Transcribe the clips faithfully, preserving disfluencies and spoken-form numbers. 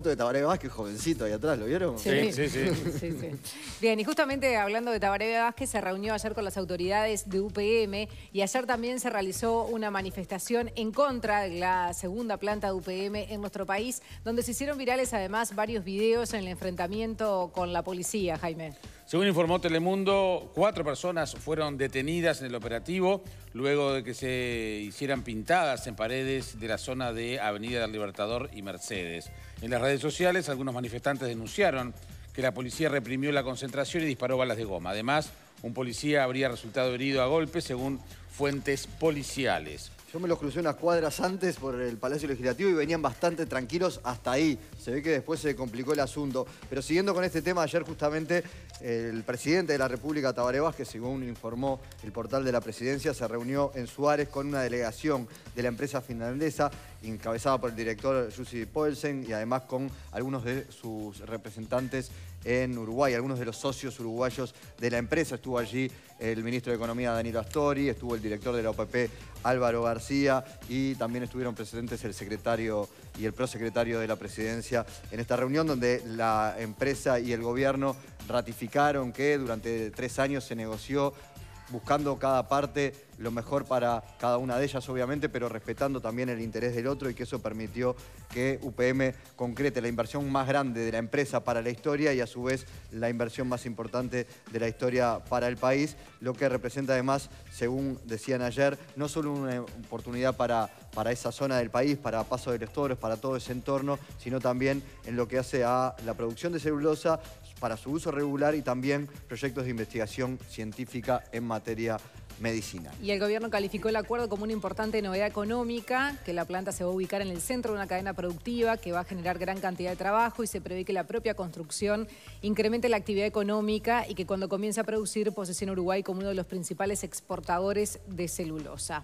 foto de Tabaré Vázquez, jovencito ahí atrás, ¿lo vieron? Sí, sí, sí. sí, sí. Bien, y justamente hablando de Tabaré Vázquez, se reunió ayer con las autoridades de U P M y ayer también se realizó una manifestación en contra de la segunda planta de U P M en nuestro país, donde se hicieron virales además varios videos en el enfrentamiento con la policía, Jaime. Según informó Telemundo, cuatro personas fueron detenidas en el operativo luego de que se hicieran pintadas en paredes de la zona de Avenida del Libertador y Mercedes. En las redes sociales, algunos manifestantes denunciaron que la policía reprimió la concentración y disparó balas de goma. Además, un policía habría resultado herido a golpes, según fuentes policiales. Yo me los crucé unas cuadras antes por el Palacio Legislativo y venían bastante tranquilos hasta ahí. Se ve que después se complicó el asunto. Pero siguiendo con este tema, ayer justamente el presidente de la República, Tabaré Vázquez, según informó el portal de la Presidencia, se reunió en Suárez con una delegación de la empresa finlandesa, encabezada por el director Jussi Poulsen y además con algunos de sus representantes en Uruguay, algunos de los socios uruguayos de la empresa. Estuvo allí el ministro de Economía, Danilo Astori, estuvo el director de la O P P, Álvaro García, y también estuvieron presentes el secretario y el prosecretario de la Presidencia en esta reunión, donde la empresa y el gobierno ratificaron que durante tres años se negoció buscando cada parte lo mejor para cada una de ellas, obviamente, pero respetando también el interés del otro, y que eso permitió que U P M concrete la inversión más grande de la empresa para la historia y a su vez la inversión más importante de la historia para el país, lo que representa además, según decían ayer, no solo una oportunidad para, para esa zona del país, para Paso de los Toros, para todo ese entorno, sino también en lo que hace a la producción de celulosa, para su uso regular y también proyectos de investigación científica en materia medicina. Y el gobierno calificó el acuerdo como una importante novedad económica, que la planta se va a ubicar en el centro de una cadena productiva que va a generar gran cantidad de trabajo, y se prevé que la propia construcción incremente la actividad económica y que cuando comience a producir posicione a Uruguay como uno de los principales exportadores de celulosa.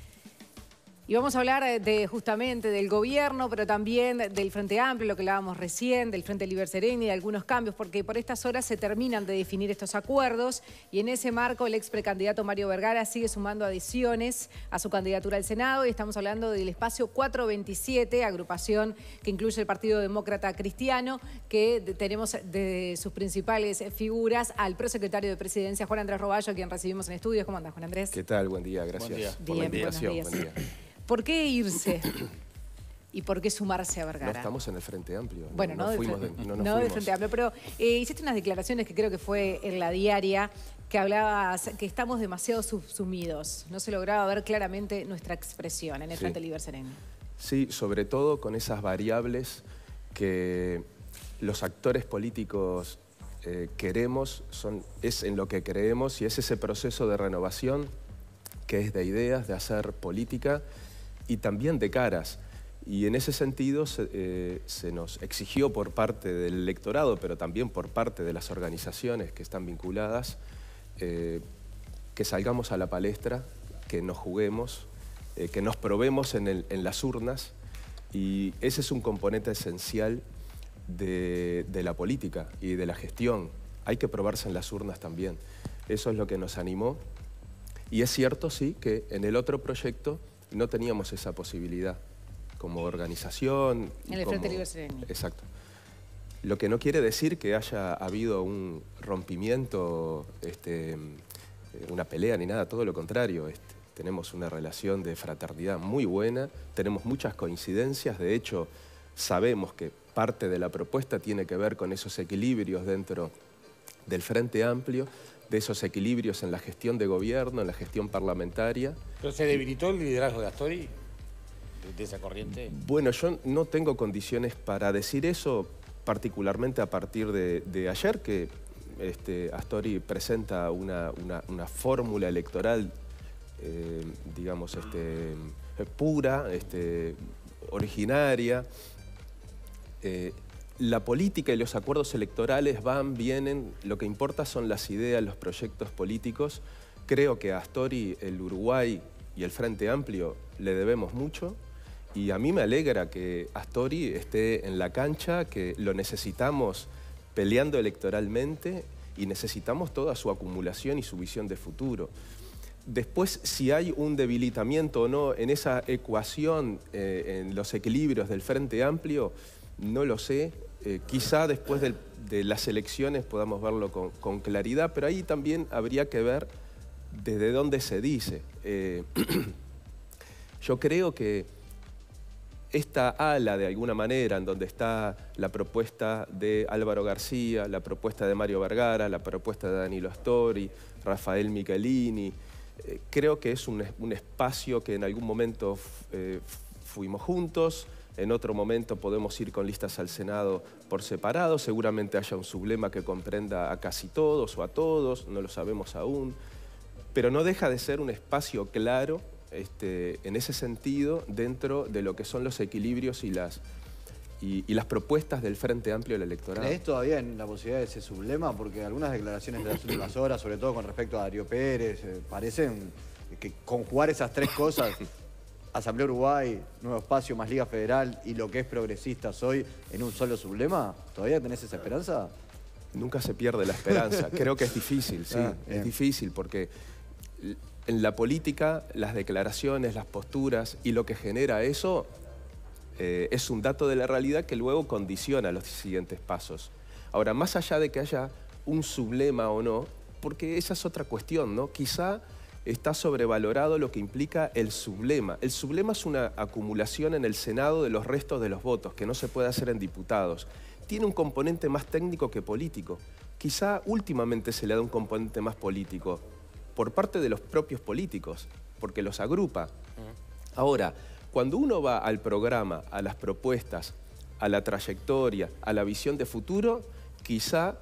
Y vamos a hablar de justamente del gobierno, pero también del Frente Amplio, lo que hablábamos recién, del Frente Liber Sereni, de algunos cambios, porque por estas horas se terminan de definir estos acuerdos, y en ese marco el ex precandidato Mario Vergara sigue sumando adhesiones a su candidatura al Senado, y estamos hablando del espacio cuatrocientos veintisiete, agrupación que incluye el Partido Demócrata Cristiano, que tenemos de sus principales figuras al prosecretario de Presidencia, Juan Andrés Roballo, a quien recibimos en estudios. ¿Cómo andás, Juan Andrés? ¿Qué tal? Buen día, gracias Buen día. por Bien, la invitación. buenos días. Buen día. ¿Por qué irse? ¿Y por qué sumarse a Vergara? No estamos en el Frente Amplio. Bueno, no, no, de, fuimos de, no, nos no del fuimos. Frente Amplio, pero eh, hiciste unas declaraciones que creo que fue en La Diaria, que hablabas que estamos demasiado subsumidos. No se lograba ver claramente nuestra expresión en el Sí. Frente Liber Sereni. Sí, sobre todo con esas variables que los actores políticos eh, queremos, son, es en lo que creemos, y es ese proceso de renovación que es de ideas, de hacer política y también de caras. Y en ese sentido se, eh, se nos exigió por parte del electorado, pero también por parte de las organizaciones que están vinculadas, eh, que salgamos a la palestra, que nos juguemos, eh, que nos probemos en, el, en las urnas, y ese es un componente esencial de, de la política y de la gestión. Hay que probarse en las urnas también. Eso es lo que nos animó. Y es cierto, sí, que en el otro proyecto no teníamos esa posibilidad como organización. En el como... Frente Liber Sereni. Exacto. Lo que no quiere decir que haya habido un rompimiento, este, una pelea ni nada, todo lo contrario. Este, tenemos una relación de fraternidad muy buena, tenemos muchas coincidencias, de hecho sabemos que parte de la propuesta tiene que ver con esos equilibrios dentro del Frente Amplio, de esos equilibrios en la gestión de gobierno, en la gestión parlamentaria. ¿Pero se debilitó el liderazgo de Astori, de, de esa corriente? Bueno, yo no tengo condiciones para decir eso, particularmente a partir de, de ayer, que este, Astori presenta una, una, una fórmula electoral, eh, digamos, este, pura, este, originaria. Eh, La política y los acuerdos electorales van, vienen, lo que importa son las ideas, los proyectos políticos. Creo que a Astori, el Uruguay y el Frente Amplio le debemos mucho, y a mí me alegra que Astori esté en la cancha, que lo necesitamos peleando electoralmente y necesitamos toda su acumulación y su visión de futuro. Después, si hay un debilitamiento o no en esa ecuación, eh, en los equilibrios del Frente Amplio, No lo sé. Eh, quizá después del, de las elecciones podamos verlo con, con claridad, pero ahí también habría que ver desde dónde se dice. Eh, yo creo que esta ala, de alguna manera, en donde está la propuesta de Álvaro García, la propuesta de Mario Vergara, la propuesta de Danilo Astori, Rafael Michelini, eh, creo que es un, un espacio que en algún momento eh, fuimos juntos, en otro momento podemos ir con listas al Senado por separado, seguramente haya un sublema que comprenda a casi todos o a todos, no lo sabemos aún, pero no deja de ser un espacio claro Este, en ese sentido, dentro de lo que son los equilibrios y las, y, y las propuestas del Frente Amplio del electorado. ¿Crees todavía en la posibilidad de ese sublema? Porque algunas declaraciones de las últimas horas, sobre todo con respecto a Darío Pérez, eh, parecen que conjugar esas tres cosas, Asamblea Uruguay, Nuevo Espacio más Liga Federal y lo que es Progresistas hoy en un solo sublema, ¿todavía tenés esa esperanza? Nunca se pierde la esperanza. Creo que es difícil, sí, Ah, es difícil porque en la política, las declaraciones, las posturas y lo que genera eso eh, es un dato de la realidad que luego condiciona los siguientes pasos. Ahora, más allá de que haya un sublema o no, porque esa es otra cuestión, ¿no? Quizá está sobrevalorado lo que implica el sublema. El sublema es una acumulación en el Senado de los restos de los votos, que no se puede hacer en diputados. Tiene un componente más técnico que político. Quizá últimamente se le da un componente más político, por parte de los propios políticos, porque los agrupa. Ahora, cuando uno va al programa, a las propuestas, a la trayectoria, a la visión de futuro, quizá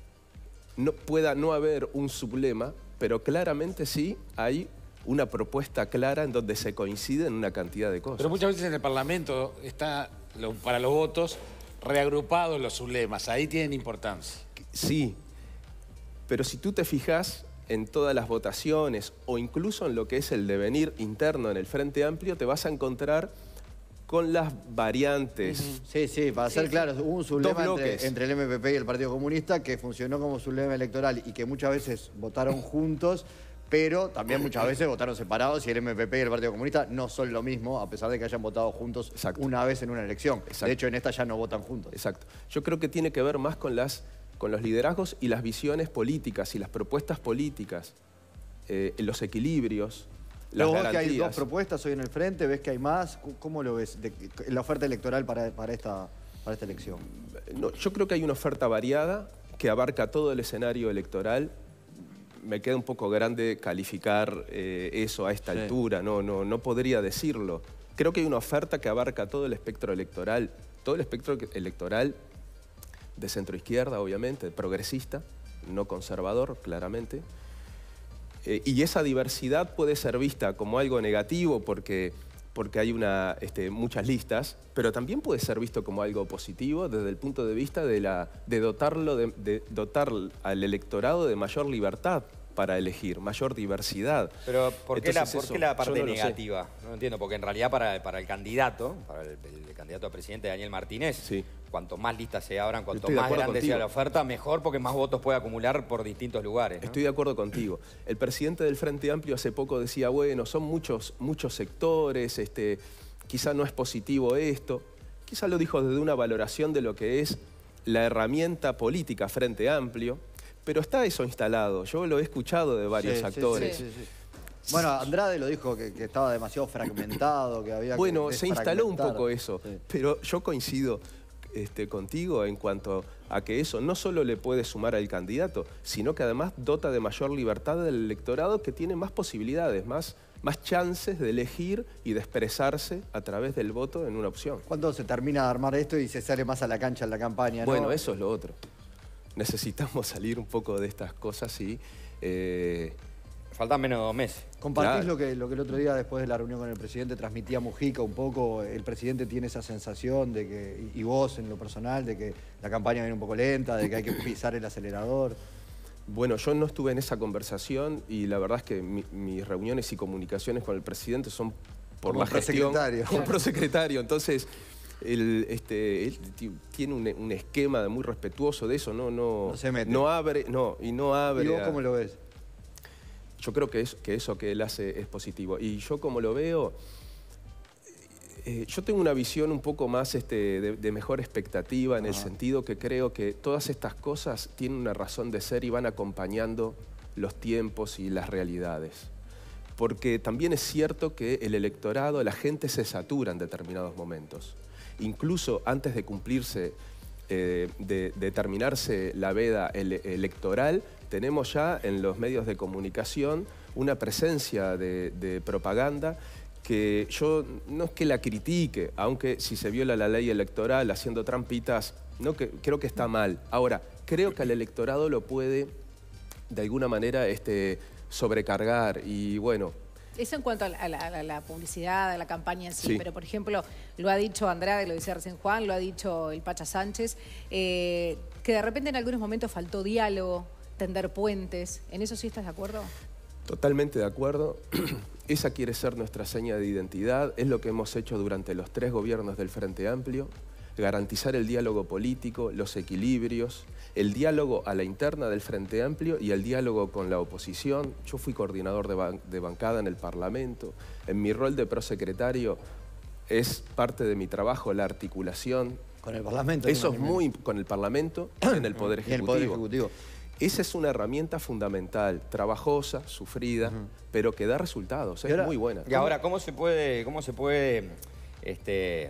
no, pueda no haber un sublema, pero claramente sí hay una propuesta clara en donde se coinciden una cantidad de cosas. Pero muchas veces en el Parlamento está, lo, para los votos, reagrupados los sublemas. Ahí tienen importancia. Sí, pero si tú te fijas en todas las votaciones o incluso en lo que es el devenir interno en el Frente Amplio, te vas a encontrar con las variantes. Uh-huh. Sí, sí, para ser sí, claros, hubo un sublema entre, entre el M P P y el Partido Comunista que funcionó como sublema electoral y que muchas veces votaron juntos, pero también muchas veces votaron separados y el M P P y el Partido Comunista no son lo mismo, a pesar de que hayan votado juntos Exacto. una vez en una elección. Exacto. De hecho, en esta ya no votan juntos. Exacto. Yo creo que tiene que ver más con las... con los liderazgos y las visiones políticas y las propuestas políticas, eh, los equilibrios, las ¿Vos garantías. ves que hay dos propuestas hoy en el frente? ¿Ves que hay más? ¿Cómo lo ves de, la oferta electoral para, para, esta, para esta elección? No, yo creo que hay una oferta variada que abarca todo el escenario electoral. Me queda un poco grande calificar eh, eso a esta sí. altura, no, no, no podría decirlo. Creo que hay una oferta que abarca todo el espectro electoral, todo el espectro electoral de centroizquierda, obviamente, progresista, no conservador, claramente. Eh, y esa diversidad puede ser vista como algo negativo porque, porque hay una, este, muchas listas, pero también puede ser visto como algo positivo desde el punto de vista de, la, de, dotarlo de, de dotar al electorado de mayor libertad para elegir, mayor diversidad. Pero ¿por qué, Entonces, la, ¿por eso, qué la parte no negativa? No entiendo, porque en realidad para, para el candidato, para el, el candidato a presidente Daniel Martínez, sí. cuanto más listas se abran, cuanto más grande contigo. sea la oferta, mejor porque más votos puede acumular por distintos lugares, ¿no? Estoy de acuerdo contigo. El presidente del Frente Amplio hace poco decía, bueno, son muchos, muchos sectores, este, quizá no es positivo esto. Quizá lo dijo desde una valoración de lo que es la herramienta política Frente Amplio, pero está eso instalado. Yo lo he escuchado de varios sí, actores. Sí, sí, sí, sí. Bueno, Andrade lo dijo que, que estaba demasiado fragmentado, que había Bueno, que se instaló un poco eso, sí. pero yo coincido este, contigo en cuanto a que eso no solo le puede sumar al candidato, sino que además dota de mayor libertad del electorado que tiene más posibilidades, más, más chances de elegir y de expresarse a través del voto en una opción. ¿Cuándo se termina de armar esto y se sale más a la cancha en la campaña? ¿no? Bueno, eso es lo otro. Necesitamos salir un poco de estas cosas y... Eh... Faltan menos de dos meses. ¿Compartís claro. lo, que, lo que el otro día, después de la reunión con el presidente, transmitía Mujica un poco? El presidente tiene esa sensación de que, y vos en lo personal, de que la campaña viene un poco lenta, de que hay que pisar el acelerador. Bueno, yo no estuve en esa conversación y la verdad es que mi, mis reuniones y comunicaciones con el presidente son por Como la gestión... prosecretario. Como prosecretario. Entonces... Él, este, él tiene un, un esquema muy respetuoso de eso, no, no, no se mete. No abre, no, y no abre. ¿Y vos a... cómo lo ves? Yo creo que, es, que eso que él hace es positivo. Y yo como lo veo, Eh, yo tengo una visión un poco más este, de, de mejor expectativa en el sentido que creo que todas estas cosas tienen una razón de ser y van acompañando los tiempos y las realidades. Porque también es cierto que el electorado, la gente se satura en determinados momentos. Incluso antes de cumplirse, eh, de, de terminarse la veda ele electoral, tenemos ya en los medios de comunicación una presencia de, de propaganda que yo no es que la critique, aunque si se viola la ley electoral haciendo trampitas, no, que, creo que está mal. Ahora, creo que al electorado lo puede de alguna manera este, sobrecargar y bueno... Eso en cuanto a la, a, la, a la publicidad, a la campaña en sí, sí, pero por ejemplo, lo ha dicho Andrade, lo decía recién Juan, lo ha dicho el Pacha Sánchez, eh, que de repente en algunos momentos faltó diálogo, tender puentes. ¿En eso sí estás de acuerdo? Totalmente de acuerdo. Esa quiere ser nuestra seña de identidad, es lo que hemos hecho durante los tres gobiernos del Frente Amplio, garantizar el diálogo político, los equilibrios, el diálogo a la interna del Frente Amplio y el diálogo con la oposición. Yo fui coordinador de, ban de bancada en el Parlamento. En mi rol de prosecretario es parte de mi trabajo la articulación. Con el Parlamento. Eso es muy... con el Parlamento en el Poder Ejecutivo. el Poder Ejecutivo. Esa es una herramienta fundamental, trabajosa, sufrida, uh-huh. pero que da resultados, es ahora, muy buena. Y ahora, ¿cómo se puede, cómo se puede este,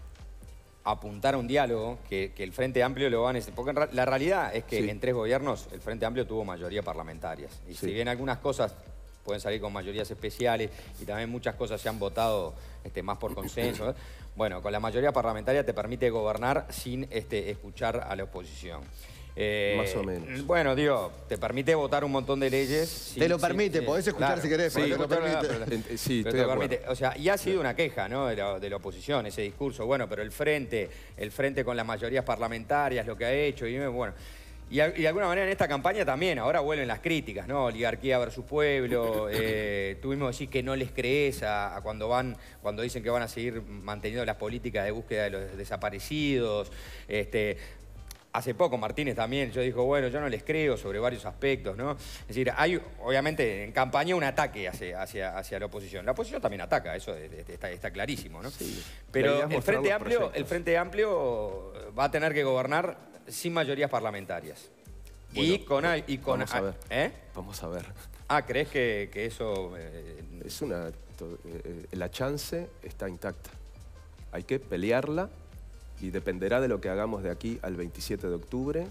apuntar a un diálogo que, que el Frente Amplio lo va a necesitar? Porque en la realidad es que sí. en tres gobiernos el Frente Amplio tuvo mayoría parlamentarias. Y sí. si bien algunas cosas pueden salir con mayorías especiales y también muchas cosas se han votado este, más por consenso, ¿eh? Bueno, con la mayoría parlamentaria te permite gobernar sin este, escuchar a la oposición. Eh, Más o menos. Bueno, digo, te permite votar un montón de leyes. Sin, te lo permite, sin, podés escuchar claro, si querés, pero sí, te lo permite. Pero, sí, pero te permite. O sea, y ha sido una queja, ¿no? De la, de la oposición, ese discurso. Bueno, pero el frente, el frente con las mayorías parlamentarias, lo que ha hecho, y bueno. Y, y de alguna manera en esta campaña también, ahora vuelven las críticas, ¿no? Oligarquía versus pueblo, eh, tú mismo decís que no les crees a, a cuando van, cuando dicen que van a seguir manteniendo las políticas de búsqueda de los desaparecidos, este... Hace poco Martínez también, yo dijo, bueno, yo no les creo sobre varios aspectos, ¿no? Es decir, hay obviamente en campaña un ataque hacia, hacia, hacia la oposición. La oposición también ataca, eso está, está clarísimo, ¿no? Sí. Pero el Frente Amplio, el Frente Amplio va a tener que gobernar sin mayorías parlamentarias. Bueno, y con... Y con vamos a ver. ¿Eh? Vamos a ver. Ah, ¿crees que, que eso...? Eh... Es una... Eh, la chance está intacta. Hay que pelearla. Y dependerá de lo que hagamos de aquí al veintisiete de octubre,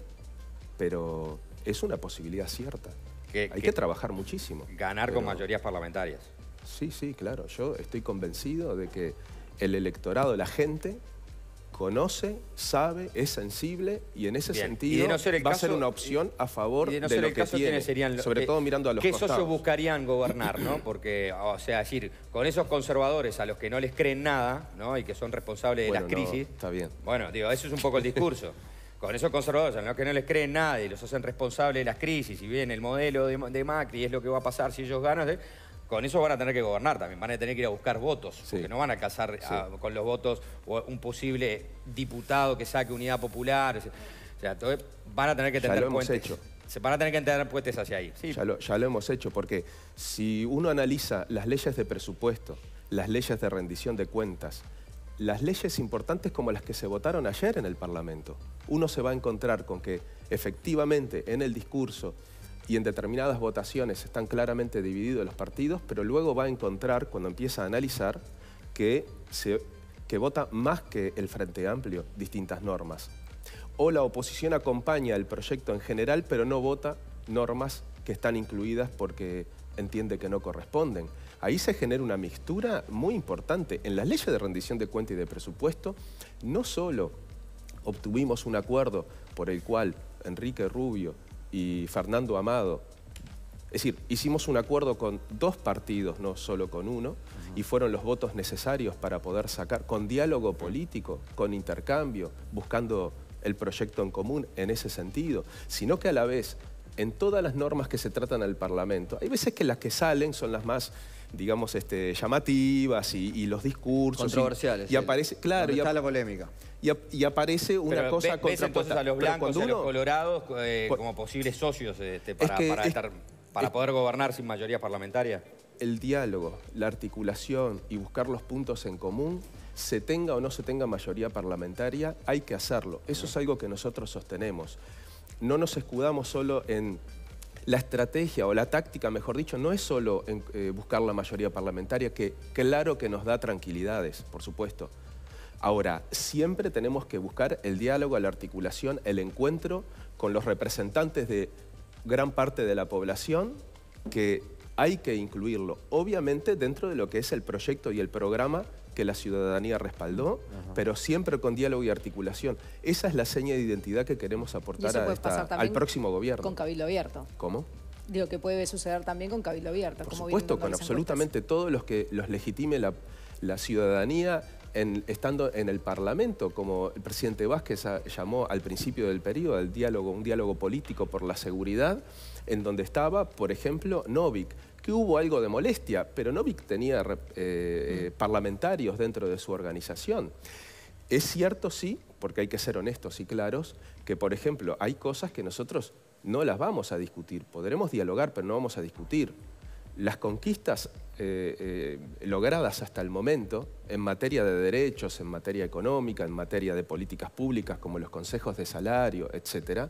pero es una posibilidad cierta. ¿Qué, Hay qué? que trabajar muchísimo. Ganar pero... con mayorías parlamentarias. Sí, sí, claro. Yo estoy convencido de que el electorado, la gente, conoce, sabe, es sensible y en ese Bien. sentido no ser el va caso, a ser una opción a favor y de, no de ser lo el que caso, tiene, serían, sobre eh, todo mirando a los ¿qué costados. socios buscarían gobernar, no? Porque, o sea, decir, con esos conservadores a los que no les creen nada, ¿no? Y que son responsables de bueno, las crisis. No, está bien. Bueno, digo, eso es un poco el discurso. Con esos conservadores a los que no les creen nada y los hacen responsables de las crisis y bien el modelo de, de Macri es lo que va a pasar si ellos ganan, ¿eh? Con eso van a tener que gobernar también, van a tener que ir a buscar votos, sí. porque no van a alcanzar sí. a, con los votos un posible diputado que saque Unidad Popular. O sea, todo, van a tener que tender puentes. Hecho. Se van a tener que tender puentes hacia ahí. Sí. Ya, lo, ya lo hemos hecho, porque si uno analiza las leyes de presupuesto, las leyes de rendición de cuentas, las leyes importantes como las que se votaron ayer en el Parlamento, uno se va a encontrar con que efectivamente en el discurso y en determinadas votaciones están claramente divididos los partidos, pero luego va a encontrar, cuando empieza a analizar, que, se, que vota más que el Frente Amplio distintas normas. O la oposición acompaña el proyecto en general, pero no vota normas que están incluidas porque entiende que no corresponden. Ahí se genera una mixtura muy importante. En las leyes de rendición de cuentas y de presupuesto, no solo obtuvimos un acuerdo por el cual Enrique Rubio y Fernando Amado, es decir, hicimos un acuerdo con dos partidos, no solo con uno, uh-huh. y fueron los votos necesarios para poder sacar, con diálogo político, con intercambio, buscando el proyecto en común en ese sentido, sino que a la vez, en todas las normas que se tratan al Parlamento, hay veces que las que salen son las más, digamos, este, llamativas y, y los discursos. Controversiales. Y, y aparece, claro. Y está la polémica. Y, y aparece una Pero cosa ves contrapuesta. entonces a los blancos y a uno, los colorados eh, por, como posibles socios este, para, es que, para, estar, para es, poder gobernar sin mayoría parlamentaria. El diálogo, la articulación y buscar los puntos en común se tenga o no se tenga mayoría parlamentaria, hay que hacerlo. Eso es algo que nosotros sostenemos. No nos escudamos solo en la estrategia o la táctica, mejor dicho, no es solo en, eh, buscar la mayoría parlamentaria, que claro que nos da tranquilidades, por supuesto. Ahora, siempre tenemos que buscar el diálogo, la articulación, el encuentro con los representantes de gran parte de la población, que hay que incluirlo, obviamente dentro de lo que es el proyecto y el programa que la ciudadanía respaldó, Ajá. pero siempre con diálogo y articulación. Esa es la seña de identidad que queremos aportar a esta, al próximo gobierno. Con Cabildo Abierto. ¿Cómo? Digo, que puede suceder también con Cabildo Abierto. Por supuesto, con absolutamente todos los que los legitime la, la ciudadanía, en, estando en el Parlamento, como el presidente Vázquez a, llamó al principio del periodo, al diálogo, un diálogo político por la seguridad, en donde estaba, por ejemplo, Novik, que hubo algo de molestia, pero Novik tenía eh, eh, parlamentarios dentro de su organización. Es cierto, sí, porque hay que ser honestos y claros, que, por ejemplo, hay cosas que nosotros no las vamos a discutir. Podremos dialogar, pero no vamos a discutir. Las conquistas eh, eh, logradas hasta el momento, en materia de derechos, en materia económica, en materia de políticas públicas, como los consejos de salario, etcétera,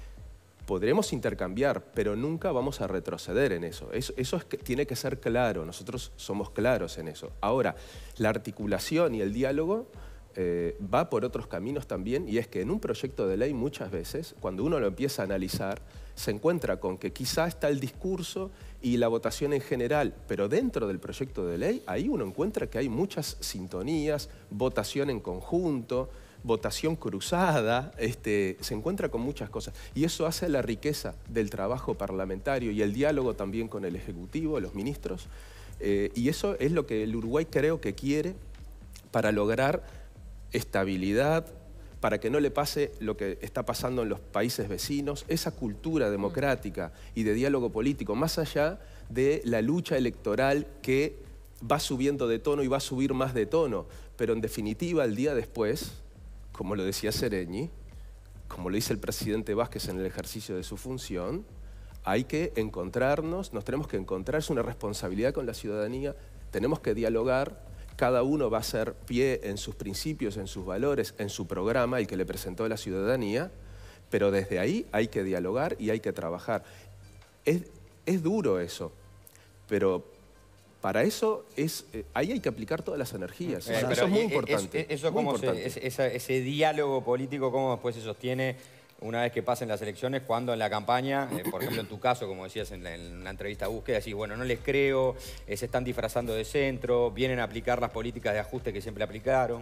podremos intercambiar, pero nunca vamos a retroceder en eso. Eso, eso es que, tiene que ser claro, nosotros somos claros en eso. Ahora, la articulación y el diálogo eh, va por otros caminos también, y es que en un proyecto de ley muchas veces, cuando uno lo empieza a analizar, se encuentra con que quizá está el discurso y la votación en general, pero dentro del proyecto de ley, ahí uno encuentra que hay muchas sintonías, votación en conjunto, votación cruzada, este, se encuentra con muchas cosas. Y eso hace la riqueza del trabajo parlamentario y el diálogo también con el Ejecutivo, los ministros. Eh, y eso es lo que el Uruguay creo que quiere para lograr estabilidad, para que no le pase lo que está pasando en los países vecinos, esa cultura democrática y de diálogo político, más allá de la lucha electoral que va subiendo de tono y va a subir más de tono. Pero en definitiva, el día después, como lo decía Sereñi, como lo dice el presidente Vázquez en el ejercicio de su función, hay que encontrarnos, nos tenemos que encontrar, es una responsabilidad con la ciudadanía, tenemos que dialogar, cada uno va a hacer pie en sus principios, en sus valores, en su programa, el que le presentó a la ciudadanía, pero desde ahí hay que dialogar y hay que trabajar. Es, es duro eso, pero para eso es, eh, ahí hay que aplicar todas las energías. Eh, o sea, eso es muy importante. Es, eso muy cómo importante. Se, ese, ese diálogo político, cómo después se sostiene una vez que pasen las elecciones, cuando en la campaña, eh, por ejemplo en tu caso, como decías en, la, en una entrevista a Búsqueda, decís, bueno, no les creo, eh, se están disfrazando de centro, vienen a aplicar las políticas de ajuste que siempre aplicaron.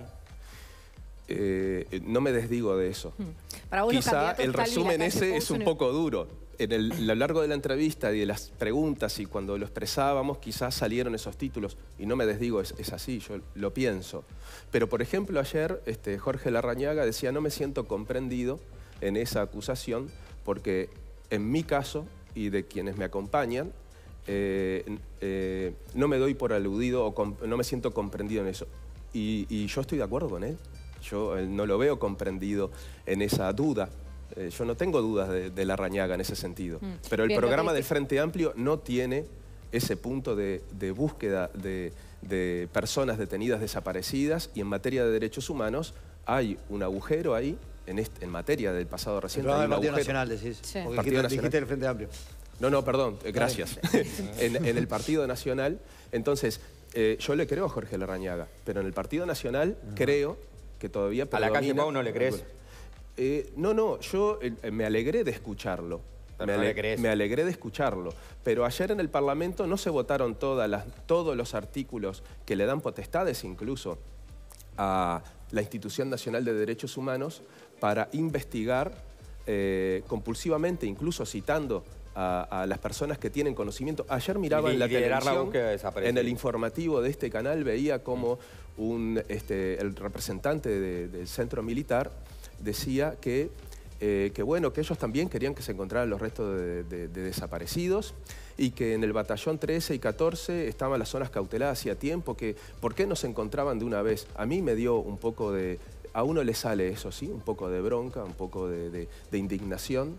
Eh, no me desdigo de eso. Para vos, quizá el resumen ese es un poco duro. En el, a lo largo de la entrevista y de las preguntas y cuando lo expresábamos, quizás salieron esos títulos. Y no me desdigo, es, es así, yo lo pienso. Pero, por ejemplo, ayer este, Jorge Larrañaga decía, no me siento comprendido en esa acusación, porque en mi caso y de quienes me acompañan, eh, eh, no me doy por aludido o no me siento comprendido en eso. Y, y yo estoy de acuerdo con él. Yo eh, no lo veo comprendido en esa duda. Eh, yo no tengo dudas de, de Larrañaga en ese sentido. Mm. Pero el Bien, programa del Frente Amplio no tiene ese punto de, de búsqueda de, de personas detenidas desaparecidas, y en materia de derechos humanos hay un agujero ahí, en, este, en materia del pasado reciente. El Partido Nacional, decís. Sí. Porque Partido dijiste, dijiste el Frente Amplio. No, no, perdón, eh, gracias. en, en el Partido Nacional, entonces, eh, yo le creo a Jorge Larrañaga, pero en el Partido Nacional uh-huh. creo que todavía predomina... ¿A la calle Pau no le crees? Eh, no, no, yo eh, me alegré de escucharlo. Me, no ale me alegré de escucharlo. Pero ayer en el Parlamento no se votaron todas las, todos los artículos que le dan potestades incluso a la Institución Nacional de Derechos Humanos para investigar eh, compulsivamente, incluso citando a, a las personas que tienen conocimiento. Ayer miraba y, en la televisión, la en el informativo de este canal, veía como un, este, el representante de, del centro militar decía que, eh, que, bueno, que ellos también querían que se encontraran los restos de, de, de desaparecidos, y que en el batallón trece y catorce estaban las zonas cauteladas hacía tiempo, que ¿por qué no se encontraban de una vez? A mí me dio un poco de... A uno le sale eso, sí, un poco de bronca, un poco de, de, de indignación,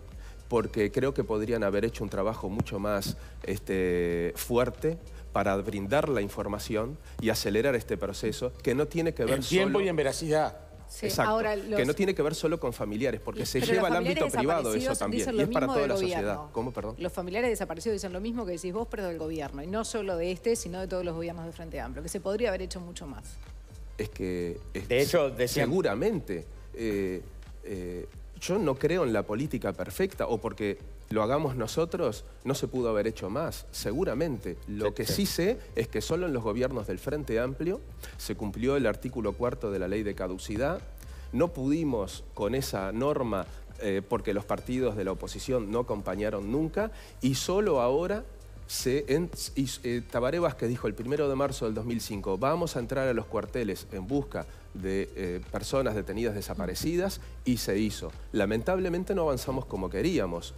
porque creo que podrían haber hecho un trabajo mucho más este, fuerte para brindar la información y acelerar este proceso, que no tiene que ver en tiempo solo... y en veracidad. Sí, exacto, ahora los... que no tiene que ver solo con familiares, porque se Pero lleva al los ámbito familiares privado eso desaparecidos también, dicen y lo es para mismo toda del la gobierno. sociedad. ¿Cómo, perdón? Los familiares desaparecidos dicen lo mismo que decís vos, pero del gobierno, y no solo de este, sino de todos los gobiernos de Frente Amplio, que se podría haber hecho mucho más. Es que... Es, De hecho, decían... seguramente. Eh, eh, yo no creo en la política perfecta, o porque lo hagamos nosotros, no se pudo haber hecho más, seguramente. Lo Sí, que sí. sí sé es que solo en los gobiernos del Frente Amplio se cumplió el artículo cuarto de la ley de caducidad. No pudimos con esa norma, eh, porque los partidos de la oposición no acompañaron nunca, y solo ahora... Se, en, y, eh, Tabaré Vázquez dijo el primero de marzo del dos mil cinco, vamos a entrar a los cuarteles en busca de eh, personas detenidas desaparecidas, y se hizo. Lamentablemente no avanzamos como queríamos.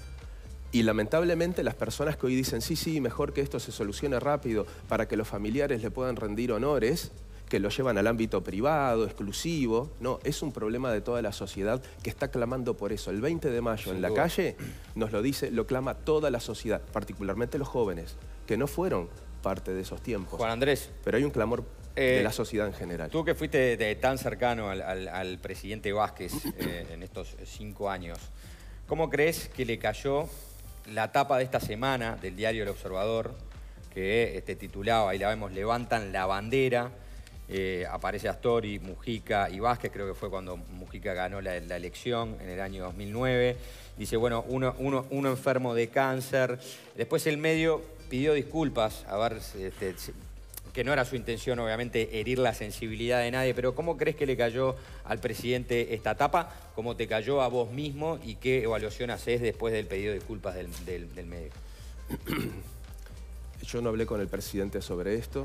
Y lamentablemente las personas que hoy dicen, sí, sí, mejor que esto se solucione rápido para que los familiares le puedan rendir honores, que lo llevan al ámbito privado, exclusivo. No, es un problema de toda la sociedad que está clamando por eso. El veinte de mayo Sin en la duda. calle nos lo dice, lo clama toda la sociedad, particularmente los jóvenes, que no fueron parte de esos tiempos. Juan Andrés, Pero hay un clamor Eh, de la sociedad en general. tú que fuiste de, de tan cercano al, al- al presidente Vázquez eh, en estos cinco años, ¿cómo crees que le cayó la tapa de esta semana del diario El Observador, que este, titulaba, y la vemos, levantan la bandera? Eh, aparece Astori, Mujica y Vázquez, creo que fue cuando Mujica ganó la, la elección en el año dos mil nueve. Dice, bueno, uno, uno, uno enfermo de cáncer. Después el medio pidió disculpas, a ver, este, que no era su intención, obviamente, herir la sensibilidad de nadie, pero ¿cómo crees que le cayó al presidente esta tapa? ¿Cómo te cayó a vos mismo? ¿Y qué evaluación haces después del pedido de disculpas del, del, del medio? Yo no hablé con el presidente sobre esto.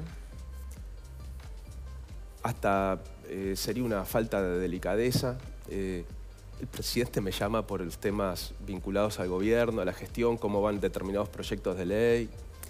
Hasta eh, sería una falta de delicadeza. Eh, el presidente me llama por los temas vinculados al gobierno, a la gestión, cómo van determinados proyectos de ley.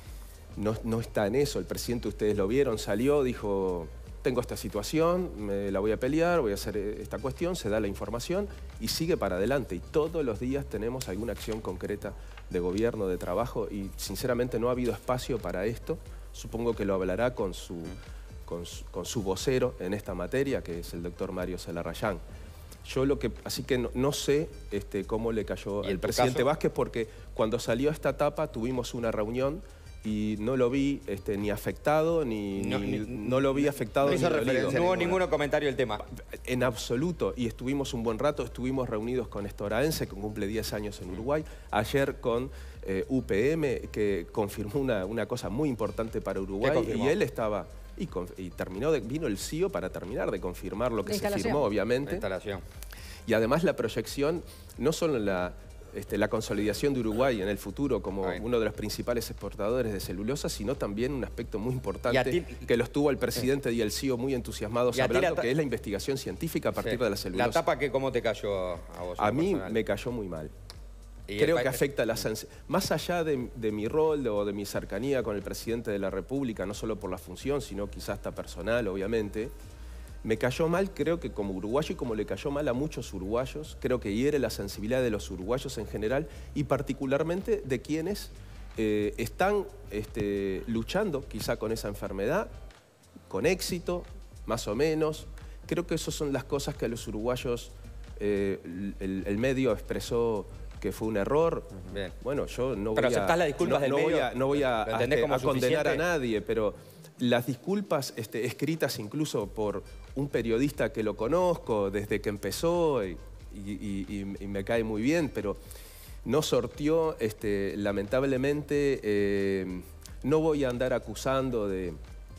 No, no está en eso. El presidente, ustedes lo vieron, salió, dijo, tengo esta situación, me la voy a pelear, voy a hacer esta cuestión, se da la información y sigue para adelante. Y todos los días tenemos alguna acción concreta de gobierno, de trabajo, y sinceramente no ha habido espacio para esto. Supongo que lo hablará con su... Con su, con su vocero en esta materia, que es el doctor Mario Celarrayán. Yo lo que, así que no, no sé este, cómo le cayó ¿Y al en tu presidente caso? Vázquez, porque cuando salió esta etapa tuvimos una reunión y no lo vi este, ni afectado, ni No, ni- ni- no lo vi afectado no ni hizo dolido. referencia No hubo ninguna. ningún comentario del tema. En absoluto, y estuvimos un buen rato, estuvimos reunidos con Estoraense, que cumple diez años en Uruguay, ayer con eh, U P M, que confirmó una, una cosa muy importante para Uruguay, confirmó? y él estaba... Y, con- y terminó de- vino el C I O para terminar de confirmar lo que La se instalación. firmó, La obviamente. instalación. Y además la proyección, no solo en la, este, la consolidación de Uruguay en el futuro como Ahí. uno de los principales exportadores de celulosa, sino también un aspecto muy Y a importante ti- que los tuvo el presidente y el C I O muy entusiasmados Y a ti la hablando, ta- que es la investigación científica a partir Sí. de la celulosa. ¿La tapa que cómo te cayó a vos? A en lo mí personal? me cayó muy mal. Y Creo el que pa- afecta la sensibilidad. Más allá de, de mi rol de- o de mi cercanía con el presidente de la República, no solo por la función, sino quizás hasta personal, obviamente, me cayó mal, creo que como uruguayo y como le cayó mal a muchos uruguayos, creo que hiere la sensibilidad de los uruguayos en general y particularmente de quienes eh, están este, luchando quizá con esa enfermedad, con éxito, más o menos. Creo que esas son las cosas que a los uruguayos eh, el, el medio expresó que fue un error. Bien. Bueno, yo no Pero voy a... aceptás las disculpas no, del no voy medio. a, no voy a, ¿Lo a, entendés este, como a condenar a suficiente? nadie, pero las disculpas este, escritas incluso por un periodista que lo conozco desde que empezó y, y- y- y me cae muy bien, pero no sortió, este, lamentablemente, eh, no voy a andar acusando de,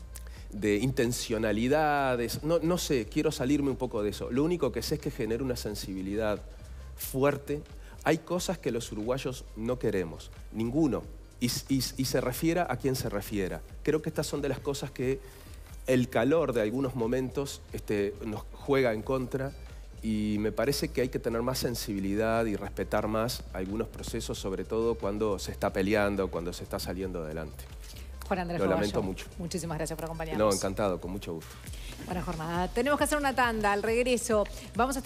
de intencionalidades, no, no sé, quiero salirme un poco de eso. Lo único que sé es que genera una sensibilidad fuerte. Hay cosas que los uruguayos no queremos, ninguno, y, y- y se refiera a quien se refiera. Creo que estas son de las cosas que el calor de algunos momentos este, nos juega en contra y me parece que hay que tener más sensibilidad y respetar más algunos procesos, sobre todo cuando se está peleando, cuando se está saliendo adelante. Juan Andrés Lo Jovallo, lamento mucho. muchísimas gracias por acompañarnos. No, encantado, con mucho gusto. Buena jornada. Tenemos que hacer una tanda. Al regreso vamos a